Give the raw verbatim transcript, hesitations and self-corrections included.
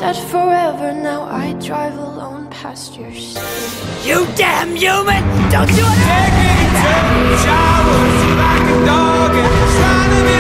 said forever, now I drive alone past your city. You damn human! Don't you Taking showers like a dog and sliding